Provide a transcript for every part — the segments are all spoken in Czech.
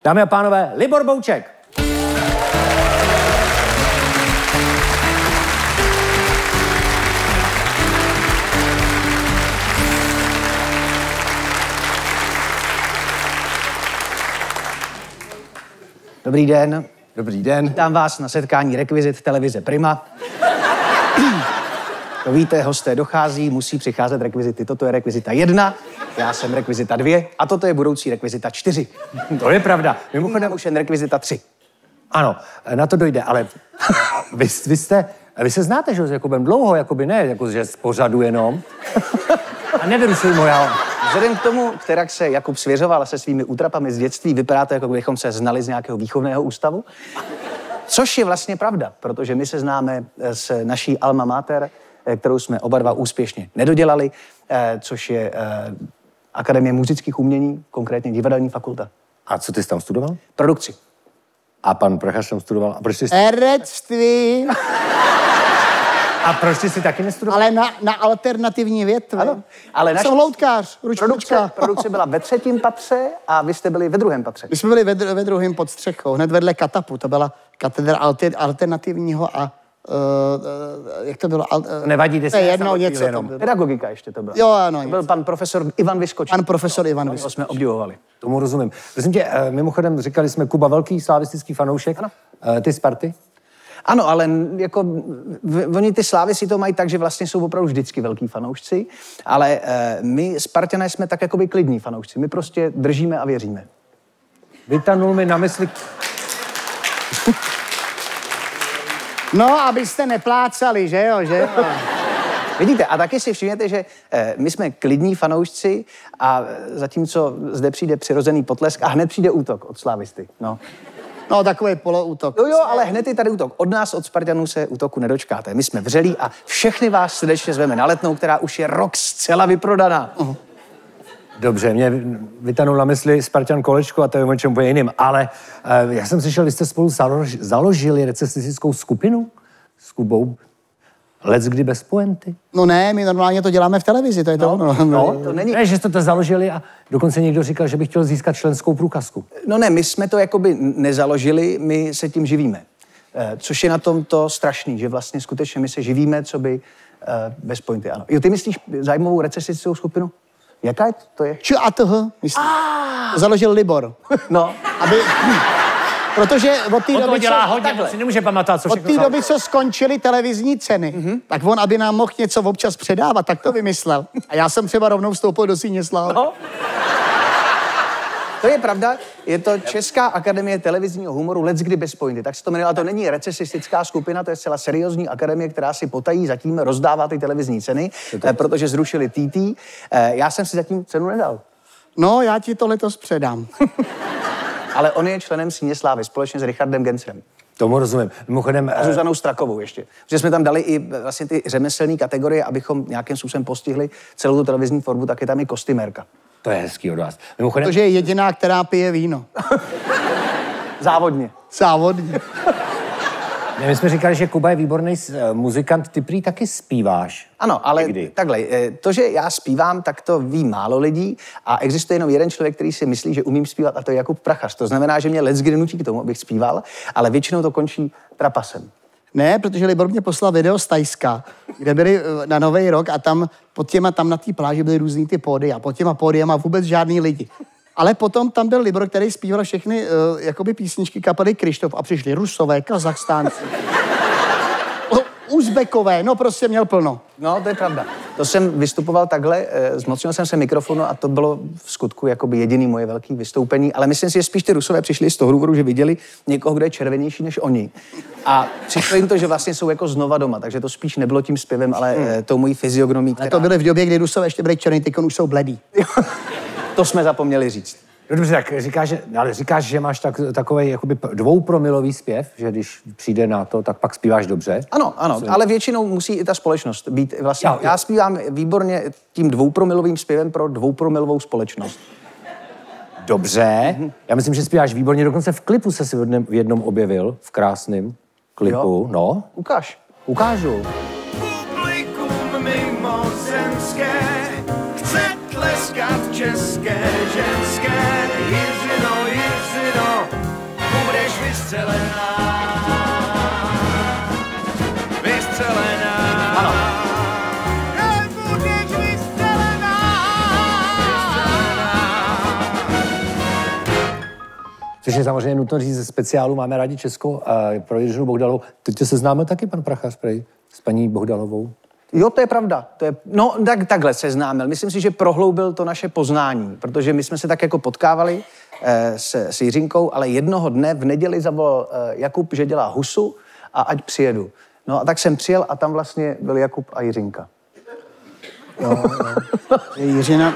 Dámy a pánové, Libor Bouček. Dobrý den. Dobrý den. Vítám vás na setkání rekvizit televize Prima. To víte, hosté dochází, musí přicházet rekvizity. Toto je rekvizita 1, já jsem rekvizita 2 a toto je budoucí rekvizita 4. To je pravda. Mimochodem už jen rekvizita 3. Ano, na to dojde, ale vy se znáte, že s Jakubem dlouho, jakoby ne, jako že z pořadu jenom. A nevyrušuj moja. Vzhledem k tomu, kterak se Jakub svěřoval se svými útrapami z dětství, vypadá to, jako bychom se znali z nějakého výchovného ústavu. Což je vlastně pravda, protože my se známe s naší alma mater, kterou jsme oba dva úspěšně nedodělali, což je Akademie múzických umění, konkrétně divadelní fakulta. A co ty jsi tam studoval? Produkci. A pan Prachař tam studoval. A proč jsi... Herectví. A proč jsi taky nestudoval? Ale na alternativní větve. Ano, ale Jsem loutkář, ručnička. Produkce byla ve 3. patře a vy jste byli ve 2. patře. My jsme byli ve druhém pod střechou, hned vedle Katapu. To byla katedra alternativního a jak to bylo? Nevadí, to je jedno, něco tam bylo. Pedagogika ještě to bylo. Jo, ano. To byl pan profesor Ivan Vyskočil. Pan profesor Ivan Vyskočil. Jsme obdivovali. Tomu rozumím. Prosím tě, mimochodem říkali jsme Kuba velký slavistický fanoušek. Ano. Ty Sparty? Ano, ale jako oni ty slávy si to mají tak, že vlastně jsou opravdu vždycky velký fanoušci, ale my Spartané jsme tak jakoby klidní fanoušci. My prostě držíme a věříme. Vytanul mi na mysli... No, abyste neplácali, že jo, že jo. Vidíte, a taky si všimněte, že my jsme klidní fanoušci a zatímco zde přijde přirozený potlesk a hned přijde útok od slávisty. No, takový poloútok. Jo, ale hned je tady útok. Od nás, od Spartanů, se útoku nedočkáte. My jsme vřelí a všechny vás srdečně zveme na Letnou, která už je rok zcela vyprodaná. Dobře, mě vytanul na mysli Spartan Kolečko a to je o čem úplně jiným, ale já jsem slyšel, vy jste spolu založili recesistickou skupinu s Kubou. Leckdy bez pointy. No ne, my normálně to děláme v televizi, to je to ono. No, to není... Ne, že jste to založili a dokonce někdo říkal, že by chtěl získat členskou průkazku. No ne, my jsme to jakoby nezaložili, my se tím živíme. Což je na tom to strašný, že vlastně skutečně my se živíme, co by bez pointy, ano. Jo, ty myslíš zájmovou recesistickou skupinu? Jaká to je? A toho, myslím. Založil Libor. No. Aby... Protože od té doby, dělá hodně, on si nemůže pamatovat, co od té doby, co skončily televizní ceny, tak on, aby nám mohl něco občas předávat, tak to vymyslel. A já jsem třeba rovnou vstoupil do Síně slávy. No. To je pravda, je to Česká akademie televizního humoru Leckdy bez pointy. Tak se to jmenuje, ale to není recesistická skupina, to je zcela seriózní akademie, která si potají zatím rozdává ty televizní ceny, protože zrušili TT. Já jsem si zatím cenu nedal. No, já ti to letos předám. Ale on je členem Síně slávy společně s Richardem Gencerem. Tomu rozumím. Mimochodem... A Zuzanou Strakovou ještě. Protože jsme tam dali i vlastně ty řemeslné kategorie, abychom nějakým způsobem postihli celou tu televizní formu, tak je tam i kostymérka. To je hezký od vás. Mimochodem... Protože je jediná, která pije víno. Závodně. Závodně. My jsme říkali, že Kuba je výborný muzikant, ty prý taky zpíváš. Ano, ale někdy. Takhle, to, že já zpívám, tak to ví málo lidí a existuje jenom jeden člověk, který si myslí, že umím zpívat a to je Jakub Prachař. To znamená, že mě leckdy nutí k tomu, abych zpíval, ale většinou to končí trapasem. Ne, protože Libor mě poslal video z Tajska, kde byli na Nový rok a tam tam na té pláži byly různý ty pódy a pod těma pódiama vůbec žádný lidi. Ale potom tam byl Libor, který zpíval všechny jakoby písničky kapely Krištof a přišli Rusové, Kazachstánci, Uzbekové, no prostě měl plno. No, to je pravda. To jsem vystupoval takhle, zmocnil jsem se mikrofonu a to bylo v skutku jakoby jediný moje velké vystoupení, ale myslím si, že spíš ty Rusové přišli z toho důvodu, že viděli někoho, kdo je červenější než oni. A přišlo jim to, že vlastně jsou jako znova doma, takže to spíš nebylo tím zpěvem, ale tou mojí fyziognomií, která... To byly v době, kdy Rusové ještě byli černý, teď už jsou bledý. To jsme zapomněli říct. No dobře, tak říkáš, že máš takový jakoby dvoupromilový zpěv, že když přijde na to, tak pak zpíváš dobře. Ano, ale většinou musí i ta společnost být vlastně... Já zpívám výborně tím dvoupromilovým zpěvem pro dvoupromilovou společnost. Dobře. Já myslím, že zpíváš výborně, dokonce v klipu se si v jednom objevil, v krásném klipu. Jo. No. Ukáž. Ukážu. Publikum mimozemské chce tleskat české ženské. Jiřino, Jiřino, Což je samozřejmě nutno říct, ze speciálu Máme rádi Česko a pro Jiřinu Bohdalovou. Teď se známe taky, pan Prachař, s paní Bohdalovou. Jo, to je pravda. No, takhle se známil. Myslím si, že prohloubil to naše poznání, protože my jsme se tak jako potkávali s Jiřinkou, ale jednoho dne v neděli zavolal Jakub, že dělá husu a ať přijedu. No a tak jsem přijel a tam vlastně byl Jakub a Jiřinka. Jo. Jiřina...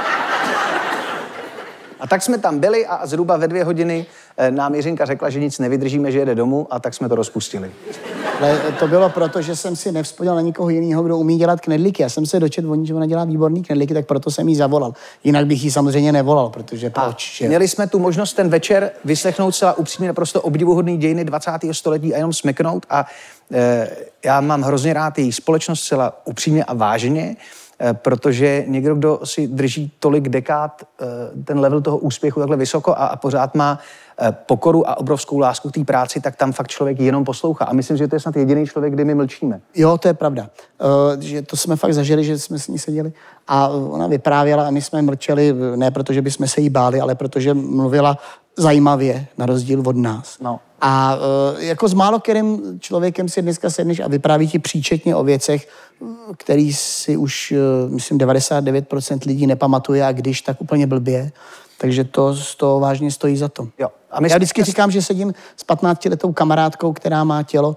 A tak jsme tam byli a zhruba ve 2 hodiny nám Jiřinka řekla, že nic nevydržíme, že jede domů a tak jsme to rozpustili. Ale to bylo proto, že jsem si nevzpomněl na nikoho jiného, kdo umí dělat knedlíky. Já jsem se dočetl o ní, že ona dělá výborný knedlíky, tak proto jsem jí zavolal. Jinak bych jí samozřejmě nevolal, protože proč? Měli jsme tu možnost ten večer vyslechnout celá upřímně naprosto obdivuhodný dějiny 20. století a jenom smeknout a já mám hrozně rád její společnost celá upřímně a vážně, protože někdo, kdo si drží tolik dekád ten level toho úspěchu takhle vysoko a pořád má pokoru a obrovskou lásku k té práci, tak tam fakt člověk jenom poslouchá. A myslím, že to je snad jediný člověk, kdy my mlčíme. Jo, to je pravda. Že to jsme fakt zažili, že jsme s ní seděli a ona vyprávěla a my jsme mlčeli, ne protože bychom se jí báli, ale protože mluvila zajímavě, na rozdíl od nás. No. A jako s málo kterým člověkem si dneska sedneš a vypráví ti příčetně o věcech, který si už, myslím, 99% lidí nepamatuje a když, tak úplně blbě. Takže to vážně stojí za to. Jo. A já vždycky říkám, že sedím s 15letou kamarádkou, která má tělo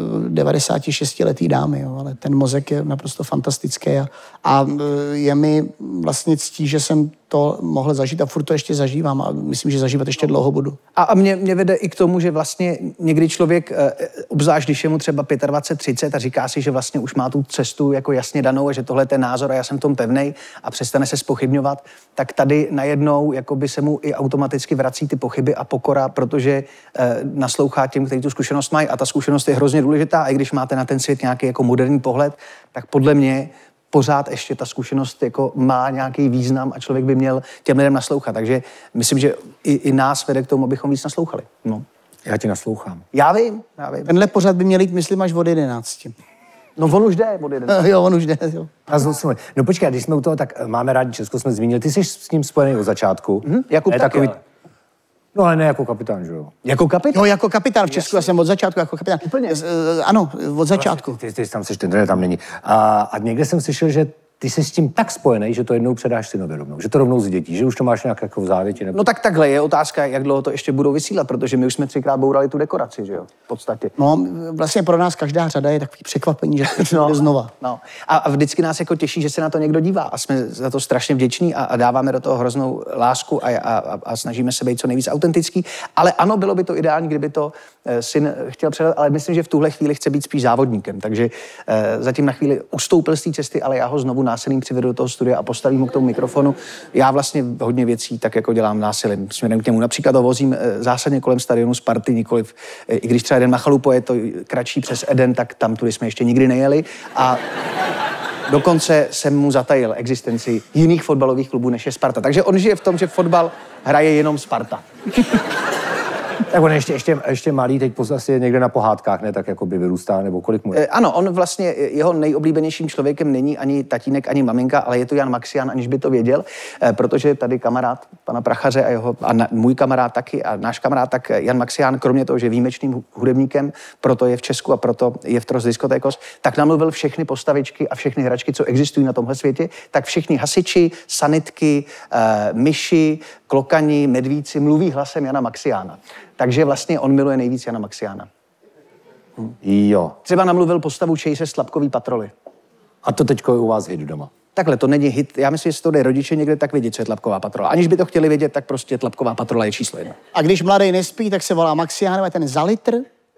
96letý dámy, jo, ale ten mozek je naprosto fantastický a je mi vlastně ctí, že jsem to mohl zažít a furt to ještě zažívám a myslím, že zažívat ještě dlouho budu. A mě vede i k tomu, že vlastně někdy člověk, obzvlášť když je mu třeba 25, 30 a říká si, že vlastně už má tu cestu jako jasně danou a že tohle je ten názor a já jsem v tom pevnej a přestane se zpochybňovat, tak tady najednou jakoby se mu i automaticky vrací ty pochyby a pokora, protože naslouchá těm, kteří tu zkušenost mají a ta zkušenost je hrozně důležitá a i když máte na ten svět nějaký jako moderní pohled, tak podle mě pořád ještě ta zkušenost jako má nějaký význam a člověk by měl těm lidem naslouchat. Takže myslím, že i nás vede k tomu, abychom víc naslouchali. No. Já ti naslouchám. Já vím. Tenhle pořad by měl jít, myslím, až od 11. No on už jde od 11. Jo, on už jde, jo. No počkej, když jsme u toho, tak Máme rádi Česko, jsme zmínili. Ty jsi s ním spojený od začátku. Jakub taky, takový... ale. No ale ne jako kapitán, že jo? Jako kapitán? Jo, jako kapitán v Česku, já jsem od začátku jako kapitán. Úplně. Ano, od začátku. Ty tam seš, ten trenér tam není. A někde jsem slyšel, že ty jsi s tím tak spojený, že to jednou předáš synovi rovnou, že to rovnou z dětí, že už to máš nějak jako v závěti. Nebo... No tak takhle je otázka, jak dlouho to ještě budou vysílat, protože my už jsme 3krát bourali tu dekoraci, že jo, v podstatě. No, vlastně pro nás každá řada je takový překvapení, že to bude znova. No. A vždycky nás jako těší, že se na to někdo dívá a jsme za to strašně vděční a dáváme do toho hroznou lásku a snažíme se být co nejvíc autentický. Ale ano, bylo by to ideální, kdyby to syn chtěl předat, ale myslím, že v tuhle chvíli chce být spíš závodníkem, takže zatím na chvíli ustoupil z té cesty, ale já ho znovu násilím přivedu do toho studia a postavím mu k tomu mikrofonu. Já vlastně hodně věcí tak jako dělám násilím směrem k němu. Například ho vozím zásadně kolem stadionu Sparty, nikoliv, i když třeba jeden na chalupu je to kratší přes Eden, tak tam tudy jsme ještě nikdy nejeli a dokonce jsem mu zatajil existenci jiných fotbalových klubů, než je Sparta. Takže on žije v tom, že fotbal hraje jenom Sparta. Tak on ještě malý, teď asi je někde na pohádkách, ne, tak jako by vyrůstá, nebo kolik mu je? Ano, on vlastně, jeho nejoblíbenějším člověkem není ani tatínek, ani maminka, ale je to Jan Maxián, aniž by to věděl, protože tady kamarád pana Prachaře a můj kamarád taky a náš kamarád, tak Jan Maxián, kromě toho, že je výjimečným hudebníkem, proto je v Česku a proto je v Tros Diskotékos, tak namluvil všechny postavičky a všechny hračky, co existují na tomhle světě, tak všichni hasiči, sanitky, myši, klokani, medvíci mluví hlasem Jana Maxiána. Takže vlastně on miluje nejvíc Jana Maxiána. Jo. Třeba namluvil postavu Chase z Tlapkový patroly. A to teďko je u vás hit doma. Takhle, to není hit. Já myslím, že to jde rodiče někde tak vědět, co je Tlapková patrola. Aniž by to chtěli vědět, tak prostě Tlapková patrola je číslo 1. A když mladý nespí, tak se volá Maxián, a ten za litr.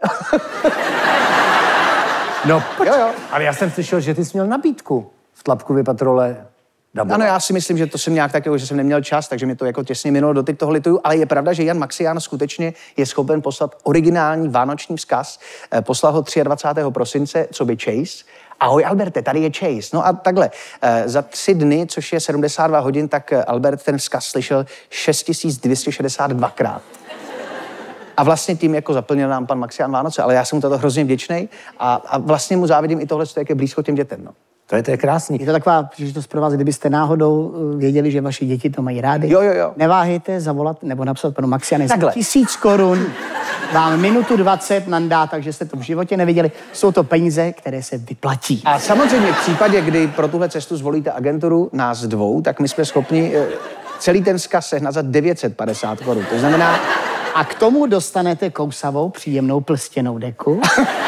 No, Jo. ale já jsem slyšel, že ty jsi měl nabídku v Tlapkově patrole. Ano, já si myslím, že to jsem nějak takového, že jsem neměl čas, takže mi to jako těsně minulo, doteď toho lituju, ale je pravda, že Jan Maxián skutečně je schopen poslat originální vánoční vzkaz. Poslal ho 23. prosince, co by Chase. Ahoj Alberte, tady je Chase. No a takhle, za 3 dny, což je 72 hodin, tak Albert ten vzkaz slyšel 6262krát. A vlastně tím jako zaplnil nám pan Maxián Vánoce, ale já jsem mu toto hrozně vděčnej a vlastně mu závidím i tohle, jak je blízko těm dětem. No. To je krásný. Je to taková příležitost pro vás, kdybyste náhodou věděli, že vaše děti to mají rády. Jo. Neváhejte zavolat nebo napsat panu Maxianis. Takhle. 1000 korun vám minutu 20 nandá, takže jste to v životě neviděli. Jsou to peníze, které se vyplatí. A samozřejmě v případě, kdy pro tuhle cestu zvolíte agenturu nás dvou, tak my jsme schopni celý ten vzkaz sehnat za 950 korun. To znamená... A k tomu dostanete kousavou, příjemnou plstěnou deku.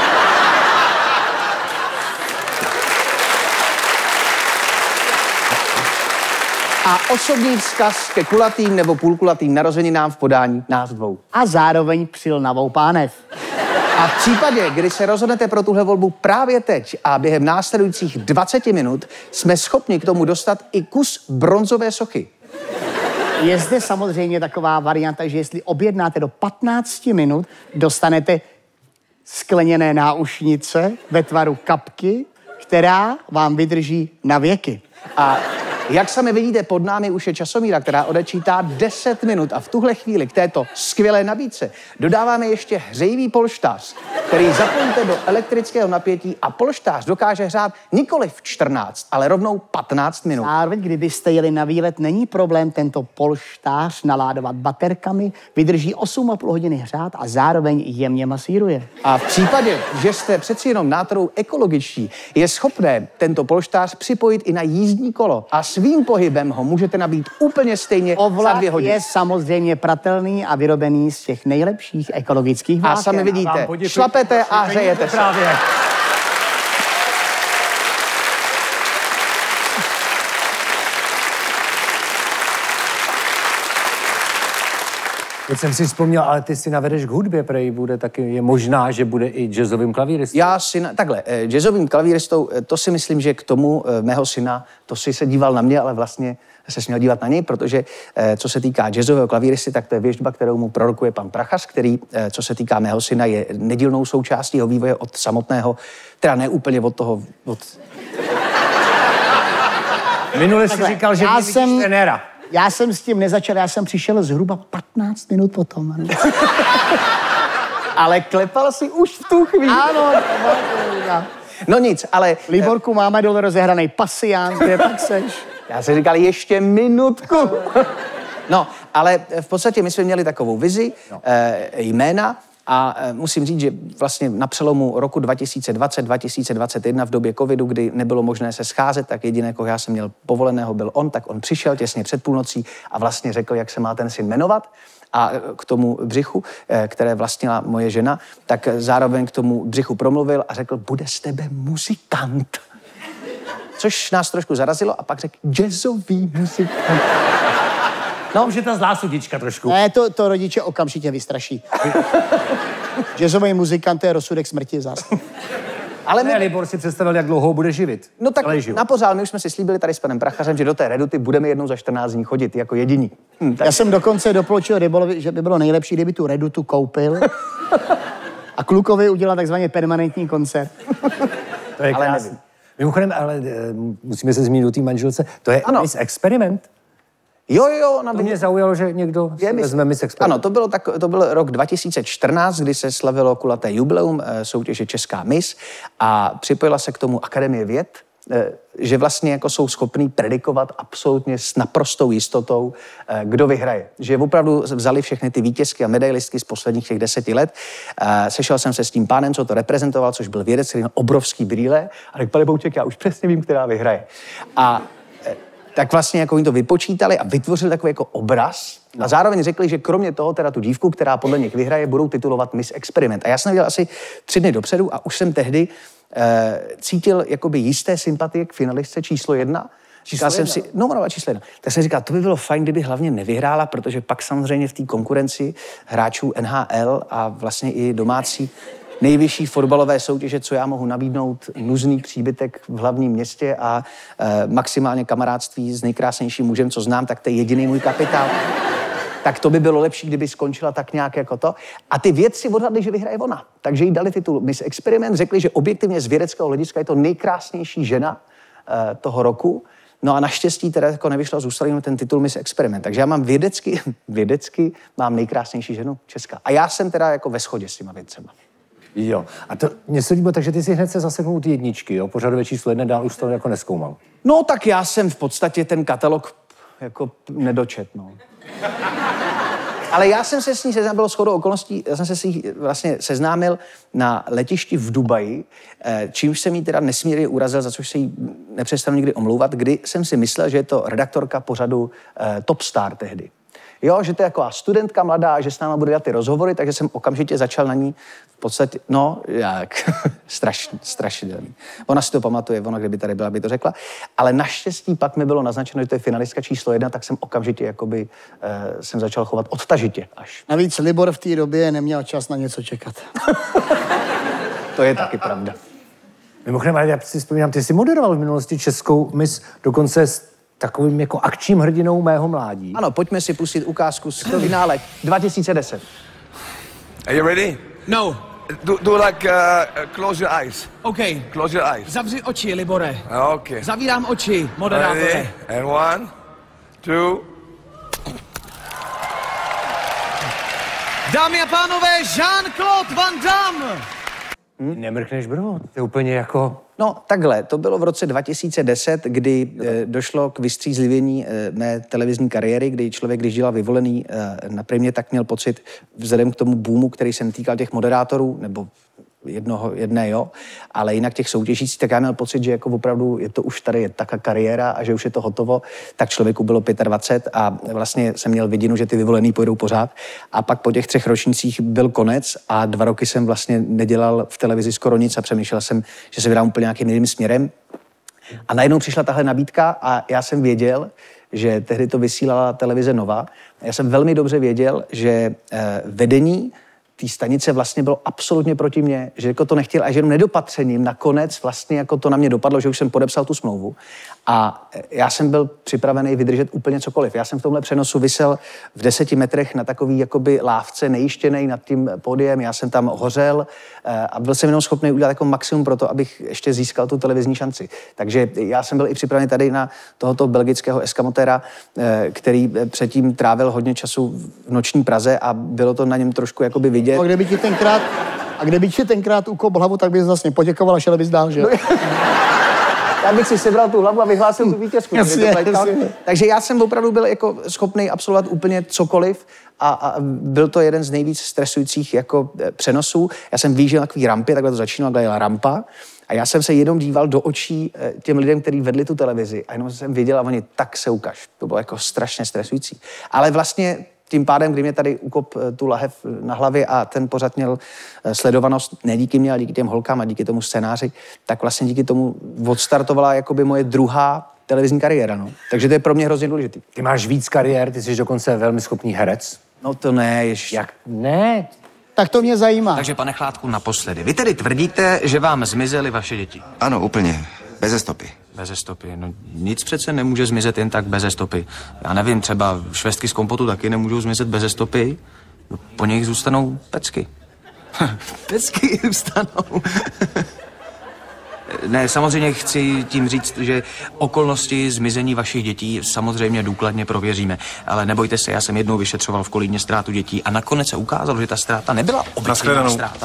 A osobní vzkaz ke kulatým nebo půlkulatým narozeninám v podání nás dvou. A zároveň přilnavou pánev. A v případě, kdy se rozhodnete pro tuhle volbu právě teď a během následujících 20 minut, jsme schopni k tomu dostat i kus bronzové sochy. Je zde samozřejmě taková varianta, že jestli objednáte do 15 minut, dostanete skleněné náušnice ve tvaru kapky, která vám vydrží na věky. A jak sami vidíte, pod námi už je časomíra, která odečítá 10 minut a v tuhle chvíli k této skvělé nabídce dodáváme ještě hřejivý polštář, který zapojíte do elektrického napětí a polštář dokáže hřát nikoli v 14, ale rovnou 15 minut. Zároveň, kdybyste jeli na výlet, není problém tento polštář naládovat baterkami, vydrží 8,5 hodiny hřát a zároveň jemně masíruje. A v případě, že jste přeci jenom nátorou ekologičtí, je schopné tento polštář připojit i na jízdní kolo a svým pohybem ho můžete nabít úplně stejně za 2 hodiny. Je samozřejmě pratelný a vyrobený z těch nejlepších ekologických vláken. A sami vidíte, šlapete a hřejete se. Právě. Teď jsem si vzpomněl, ale ty si navedeš k hudbě, prej bude taky, je možná, že bude i jazzovým klavíristou. Takhle, jazzovým klavíristou, to si myslím, že k tomu mého syna, to si se díval na mě, ale vlastně se směl dívat na něj, protože co se týká jazzového klavíristy, tak to je věštba, kterou mu prorokuje pan Prachař, který, co se týká mého syna, je nedílnou součástí jeho vývoje od samotného, teda ne úplně od toho... Minule jsi říkal, že vidíš trenéra. Já jsem s tím nezačal, já jsem přišel zhruba 15 minut potom. Ale klepal si už v tu chvíli. Ano. No nic, ale... Liborku, máme dole rozehranej pasián, kde tak seš? Já jsem říkal ještě minutku. No, ale v podstatě my jsme měli takovou vizi, jména, a musím říct, že vlastně na přelomu roku 2020-2021 v době covidu, kdy nebylo možné se scházet, tak jediné, koho já jsem měl povoleného, byl on, tak on přišel těsně před půlnocí a vlastně řekl, jak se má ten syn jmenovat. A k tomu břichu, které vlastnila moje žena, tak zároveň k tomu břichu promluvil a řekl, bude z tebe muzikant. Což nás trošku zarazilo a pak řekl, jazzový muzikant. No, už je ta zlá sudička trošku. Ne, to rodiče okamžitě vystraší. Jazzový muzikant, to je rozsudek smrti zase. Ale ne, Libor si představil, jak dlouho bude živit. No tak na pořád, my už jsme si slíbili tady s panem Prachařem, že do té Reduty budeme jednou za 14 dní chodit jako jediní. Já jsem dokonce doporučil Rybolovi, že by bylo nejlepší, kdyby tu Redutu koupil a klukovi udělal takzvaně permanentní koncert. To je krásný. Mimochodem, ale musíme se zmínit o té manželce. To je Miss Experiment. Jo. To mě zaujalo, že někdo vezme Miss Experiment. Ano, to byl rok 2014, kdy se slavilo kulaté jubileum soutěže Česká Miss a připojila se k tomu Akademie věd, že vlastně jako jsou schopní predikovat absolutně s naprostou jistotou, kdo vyhraje. Že opravdu vzali všechny ty vítězky a medailistky z posledních těch 10 let. Sešel jsem se s tím pánem, co to reprezentoval, což byl vědec, který měl obrovský brýle a řekl, pane Bouček, já už přesně vím, která vyhraje. A tak vlastně jako jim to vypočítali a vytvořili takový jako obraz a zároveň řekli, že kromě toho teda tu dívku, která podle nich vyhraje, budou titulovat Miss Experiment. A já jsem viděl asi 3 dny dopředu a už jsem tehdy cítil jakoby jisté sympatie k finalistce číslo 1. Říkal jsem si, číslo 1. Tak jsem říkal, to by bylo fajn, kdyby hlavně nevyhrála, protože pak samozřejmě v té konkurenci hráčů NHL a vlastně i domácí nejvyšší fotbalové soutěže, co já mohu nabídnout, nuzný příbytek v hlavním městě a maximálně kamarádství s nejkrásnějším mužem, co znám, tak to je jediný můj kapitál. Tak to by bylo lepší, kdyby skončila tak nějak jako to. A ty vědci odhadli, že vyhraje ona. Takže jí dali titul Miss Experiment, řekli, že objektivně z vědeckého hlediska je to nejkrásnější žena toho roku. No a naštěstí teda jako nevyšla, zůstal jenom ten titul Miss Experiment. Takže já mám vědecky mám nejkrásnější ženu Česka. A já jsem teda jako ve shodě s těma vědcema. Jo. A to mě se líbilo, takže ty si hned se zaseknul ty jedničky, jo? Pořadové číslo 1, dál už to jako nezkoumal. No tak já jsem v podstatě ten katalog jako nedočet, no. Ale já jsem se s ní seznámil, bylo shodou okolností, já jsem se s ní vlastně seznámil na letišti v Dubaji, čímž jsem jí teda nesmírně urazil, za což se jí nepřestanu nikdy omlouvat, kdy jsem si myslel, že je to redaktorka pořadu Top Star tehdy. Jo, že to je taková studentka mladá, že s náma bude dělat ty rozhovory, takže jsem okamžitě začal na ní v podstatě, no, jak, strašidelný. Ona si to pamatuje, ona kdyby tady byla, by to řekla. Ale naštěstí pak mi bylo naznačeno, že to je finalistka číslo 1, tak jsem okamžitě jakoby jsem začal chovat odtažitě až. Navíc Libor v té době neměl čas na něco čekat. To je taky pravda. Mimochodem, ale já si vzpomínám, ty jsi moderoval v minulosti Českou Miss dokonce s takovým jako akčním hrdinou mého mládí. Ano, pojďme si pustit ukázku z finále 2010. Are you ready? No. Do like close your eyes. OK. Close your eyes. Zavři oči, Libore. Okay. Zavírám oči, moderátore. Ready? And 1, 2. Dámy a pánové, Jean-Claude Van Damme! Nemrkneš brvo, to je úplně jako... No takhle, to bylo v roce 2010, kdy došlo k vystřízlivění mé televizní kariéry, kdy člověk, když dělal vyvolený na Primě, tak měl pocit, vzhledem k tomu boomu, který se týkal těch moderátorů, nebo jedné, jo, ale jinak těch soutěžících, tak já měl pocit, že jako opravdu je to už tady je taká kariéra a že už je to hotovo, tak člověku bylo 25 a vlastně jsem měl vidinu, že ty vyvolený pojedou pořád a pak po těch 3 ročnících byl konec a 2 roky jsem vlastně nedělal v televizi skoro nic a přemýšlel jsem, že se vydám úplně nějakým jiným směrem a najednou přišla tahle nabídka a já jsem věděl, že tehdy to vysílala televize Nova. Já jsem velmi dobře věděl, že vedení té stanice vlastně bylo absolutně proti mně, že jako to nechtěl a že jenom nedopatřením nakonec vlastně jako to na mě dopadlo, že už jsem podepsal tu smlouvu a já jsem byl připravený vydržet úplně cokoliv. Já jsem v tomhle přenosu visel v 10 metrech na takový jakoby lávce nejištěnej nad tím pódiem, já jsem tam hořel a byl jsem jenom schopný udělat jako maximum pro to, abych ještě získal tu televizní šanci. Takže já jsem byl i připravený tady na tohoto belgického eskamotéra, který předtím trávil hodně času v noční Praze a bylo to na něm trošku jakoby vidět. A kdyby ti tenkrát ukop hlavu, tak bys vlastně poděkoval a šel bys dál, že jo? Já bych si sebral tu hlavu a vyhlásil tu vítězku. Jasně. Takže já jsem opravdu byl jako schopný absolvovat úplně cokoliv a byl to jeden z nejvíc stresujících jako přenosů. Já jsem výjížděl na takový rampě, takhle to začínalo, takhle jela rampa a já jsem se jenom díval do očí těm lidem, kteří vedli tu televizi a jenom jsem věděl a oni tak se ukaž. To bylo jako strašně stresující. Ale vlastně tím pádem, kdy mě tady ukop tu lahev na hlavě a ten pořad měl sledovanost ne díky mě, ale díky těm holkám a díky tomu scénáři, tak vlastně díky tomu odstartovala jakoby moje druhá televizní kariéra. No. Takže to je pro mě hrozně důležitý. Ty máš víc kariér, ty jsi dokonce velmi schopný herec. No to ne, ještě. Jak? Ne. Tak to mě zajímá. Takže pane Chládku, naposledy. Vy tedy tvrdíte, že vám zmizely vaše děti? Ano, úplně. Beze stopy. Beze stopy. No nic přece nemůže zmizet jen tak beze stopy. Já nevím, třeba švestky z kompotu taky nemůžou zmizet beze stopy. Po nich zůstanou pecky. Pecky zůstanou. Ne, samozřejmě chci tím říct, že okolnosti zmizení vašich dětí samozřejmě důkladně prověříme. Ale nebojte se, já jsem jednou vyšetřoval v Kolíně ztrátu dětí a nakonec se ukázalo, že ta ztráta nebyla obyčejná ztráta.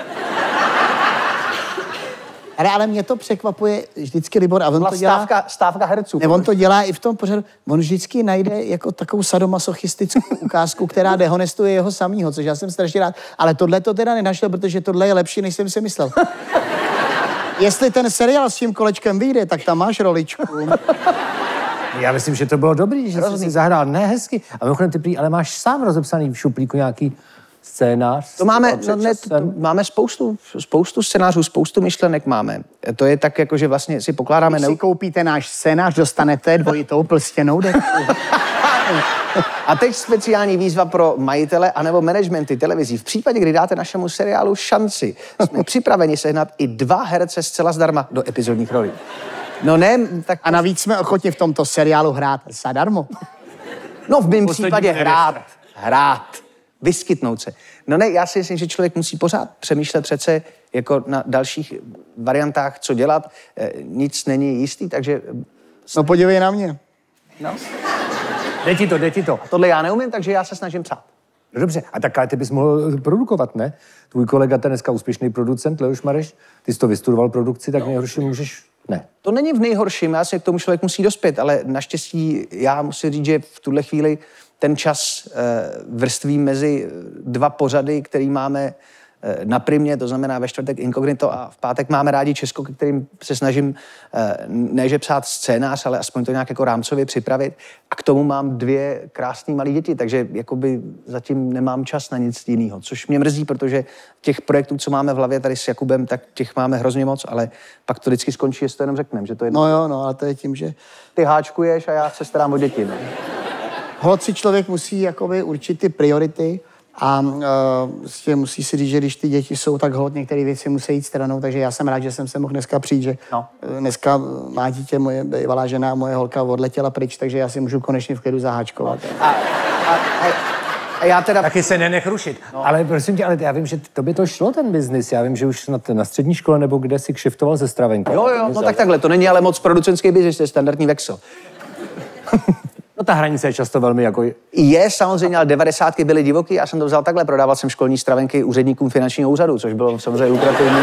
Ale mě to překvapuje vždycky, Libor, a on to dělá... Stávka herců. Ne, on to dělá i v tom pořadu. On vždycky najde jako takovou sadomasochistickou ukázku, která dehonestuje jeho samýho, což já jsem strašně rád. Ale tohle to teda nenašel, protože tohle je lepší, než jsem si myslel. Jestli ten seriál s tím kolečkem vyjde, tak tam máš roličku. Já myslím, že to bylo dobrý, že jsi si zahrál. Ne, hezky. A mimochodem ty prý, ale máš sám rozepsaný v šuplíku nějaký scénář? To máme, máme spoustu scénářů, spoustu myšlenek máme. To je tak, jako, že vlastně si pokládáme... Když si koupíte náš scénář, dostanete dvojitou plstěnou deku. A teď speciální výzva pro majitele anebo managementy televizí. V případě, kdy dáte našemu seriálu šanci, jsme připraveni sehnat i 2 herce zcela zdarma do epizodních rolí. No ne, tak... A navíc jsme ochotni v tomto seriálu hrát zadarmo. No v mém případě hrát. Vyskytnout se. No ne, já si myslím, že člověk musí pořád přemýšlet přece jako na dalších variantách, co dělat. Nic není jistý, takže... No podívej na mě. No. Jde ti to. Tohle já neumím, takže já se snažím psát. No dobře, a tak ty bys mohl produkovat, ne? Tvůj kolega, ten dneska úspěšný producent, Leoš Mareš, ty jsi to vystudoval produkci, tak nejhorší můžeš... Ne. To není v nejhorším, já si k tomu člověk musí dospět, ale naštěstí já musím říct, že v tuhle chvíli ten čas vrství mezi 2 pořady, který máme na Primě, to znamená ve čtvrtek Inkognito a v pátek máme rádi Česko, ke kterým se snažím ne že psát scénář, ale aspoň to nějak jako rámcově připravit. A k tomu mám 2 krásné malé děti, takže jakoby zatím nemám čas na nic jiného, což mě mrzí, protože těch projektů, co máme v hlavě tady s Jakubem, tak těch máme hrozně moc, ale pak to vždycky skončí, jestli to jenom řekneme, že to je... No jo, no, ale to je tím, že... Ty háčkuješ a já se starám o děti, no. Holci člověk musí jakoby určit ty priority a musí si říct, že když ty děti jsou, tak holt některé věci musí jít stranou, takže já jsem rád, že jsem se mohl dneska přijít, že dneska má dítě, moje bývalá žena, moje holka odletěla pryč, takže já si můžu konečně v klidu zaháčkovat. A já teda... Taky se nenech rušit. No. Ale prosím tě, ale já vím, že to by to šlo, ten biznis. Já vím, že už na střední škole nebo kde si kšiftoval ze stravenkou. Jo, no tak takhle, to není ale moc producentský biznis, to je standardní Vexel. No ta hranice je často velmi jako... Je samozřejmě, ale 90. byly divoký, já jsem to vzal takhle, prodával jsem školní stravenky úředníkům finančního úřadu, což bylo samozřejmě lukrativní.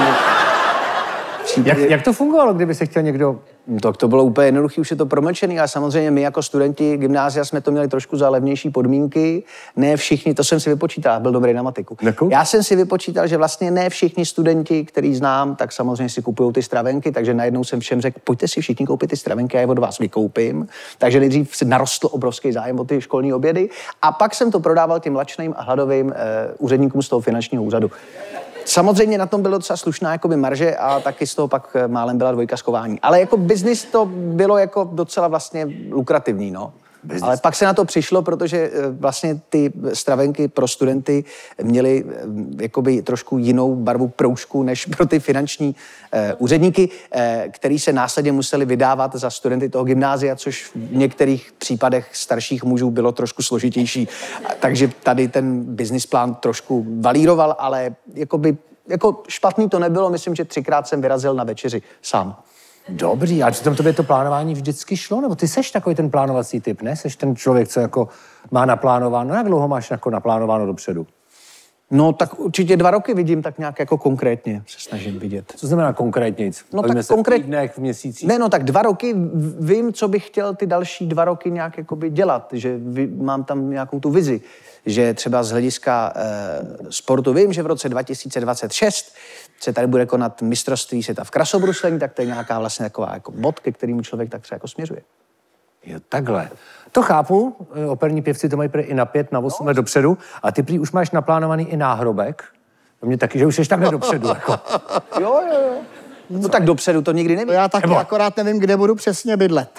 Jak to fungovalo, kdyby se chtěl někdo... Tak to bylo úplně jednoduché, už je to promlčený, ale samozřejmě my jako studenti gymnázia jsme to měli trošku za levnější podmínky. Ne všichni, to jsem si vypočítal, byl dobrý na matiku. Já jsem si vypočítal, že vlastně ne všichni studenti, který znám, tak samozřejmě si kupují ty stravenky, takže najednou jsem všem řekl, pojďte si všichni koupit ty stravenky, já je od vás vykoupím. Takže nejdřív se narostl obrovský zájem o ty školní obědy a pak jsem to prodával těm lačným a hladovým úředníkům z toho finančního úřadu. Samozřejmě na tom bylo docela slušná jakoby marže a taky z toho pak málem byla 2 skování. Ale jako biznis to bylo jako docela vlastně lukrativní, no. Business. Ale pak se na to přišlo, protože vlastně ty stravenky pro studenty měly jakoby trošku jinou barvu proužku než pro ty finanční úředníky, který se následně museli vydávat za studenty toho gymnázia, což v některých případech starších mužů bylo trošku složitější. Takže tady ten business plán trošku valíroval, ale jako špatný to nebylo. Myslím, že 3krát jsem vyrazil na večeři sám. Dobrý, a přitom tobě to plánování vždycky šlo? Nebo ty seš takový ten plánovací typ, ne? Seš ten člověk, co jako má naplánováno. No jak dlouho máš jako naplánováno dopředu? No tak určitě 2 roky vidím tak nějak jako konkrétně se snažím vidět. Co znamená konkrétně nic? No tak konkrétně. V týdnech, v měsících? Ne, no tak 2 roky vím, co bych chtěl ty další 2 roky nějak jakoby dělat, že mám tam nějakou tu vizi. Že třeba z hlediska sportu vím, že v roce 2026 se tady bude konat mistrovství světa v krasobruslení, tak to je nějaká vlastně taková jako bod, ke kterému člověk tak se jako směřuje. Jo, takhle. To chápu, operní pěvci to mají i na 5, na 8 let dopředu a ty prý už máš naplánovaný i náhrobek. To mě taky, že už jsi takhle dopředu. Jako. Jo. No tak dopředu to nikdy nevím. Já taky akorát nevím, kde budu přesně bydlet.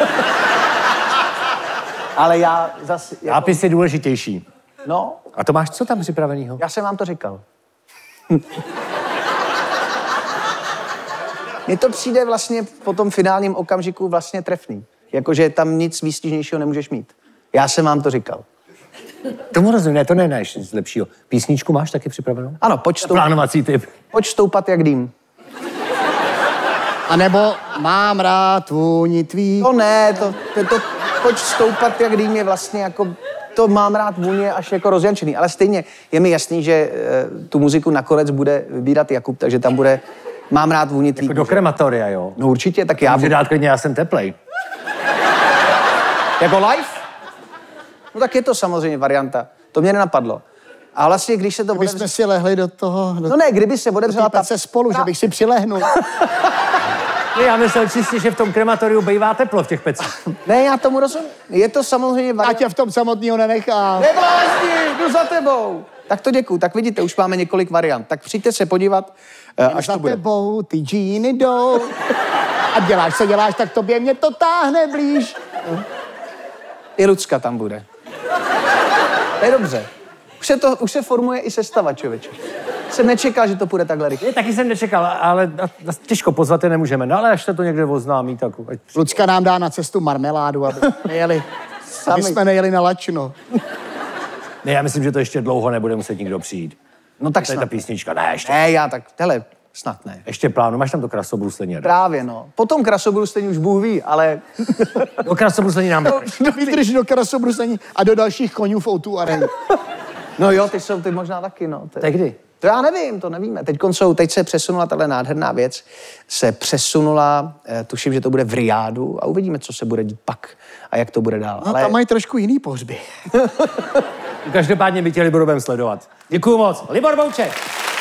Ale já zase... Jako... Nápis je důležitější. No. A to máš co tam připravenýho? Já jsem vám to říkal. Mně to přijde vlastně po tom finálním okamžiku vlastně trefný. Jakože tam nic výstižnějšího nemůžeš mít. Já jsem vám to říkal. Tomu rozumím, ne, to ne z lepšího. Písničku máš taky připravenou? Ano, plánovací typ. Pojď stoupat jak dým. A nebo mám rád vůni tvý. To ne, to pojď stoupat jak dým je vlastně jako... To mám rád vůně až jako rozjančený, ale stejně je mi jasný, že tu muziku nakonec bude vybírat Jakub, takže tam bude mám rád vůni tvý. Jako do krematoria, jo? No určitě, tak já... Může dát klidně, já jsem teplej. Jako live? No tak je to samozřejmě varianta. To mě nenapadlo. A vlastně, když se to... Kdyby jsme si lehli do toho... No ne, kdyby se odevřela ta... se spolu, že bych si přilehnul. Ne, já myslel čistě, že v tom krematoriu bývá teplo v těch pecích. Ne, já tomu rozumím. Je to samozřejmě... Já tě v tom samotného nenechám. Neblázni, jdu za tebou. Tak to děkuju. Tak vidíte, už máme několik variant. Tak přijďte se podívat, až za to bude. tebou ty džíny jdou. A děláš, co děláš, tak tobě mě to táhne blíž. I Lucka tam bude. To je dobře. Už se formuje i sestava, člověče. Jsem nečekal, že to půjde takhle rychle. Taky jsem nečekal, ale těžko pozvat je nemůžeme. No ale až se to někde oznámí, tak... Lucka nám dá na cestu marmeládu, aby jsme nejeli na lačno. Ne, já myslím, že to ještě dlouho nebude muset nikdo přijít. No tak to je ta písnička. Ne, ještě. Ne, já tak, hele, snad ne. Ještě plánu, máš tam to krasobruslení. Právě, no. Potom krasobruslení už Bůh ví, ale... Do krasobruslení nám Vydrž do krasobruslení a do dalších konňů v O2 Arena. No jo, ty jsou ty možná taky, no. Tehdy. To já nevím, to nevíme. Teď se přesunula tahle nádherná věc, se přesunula, tuším, že to bude v Riádu a uvidíme, co se bude dít pak a jak to bude dál. No, tam mají trošku jiný pohřby. Každopádně by tě, Libor, budeme sledovat. Děkuju moc. Libor Bouček.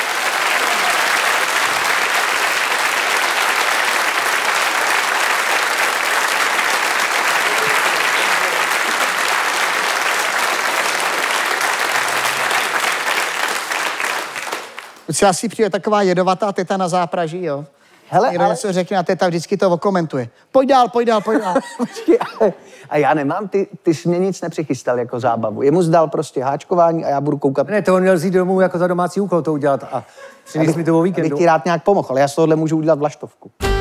Si asi přijde taková jedovatá teta na zápraží, jo? Hele, někdo něco řekne a teta vždycky to okomentuje. Pojď dál. Počkej, a já nemám, ty jsi mě nic nepřichystal jako zábavu. Jemu zdal prostě háčkování a já budu koukat. Ne, to on měl vzít domů jako za domácí úkol to udělat a přinést mi to o víkendu. Abych ti rád nějak pomohl, ale já z tohohle můžu udělat vlaštovku.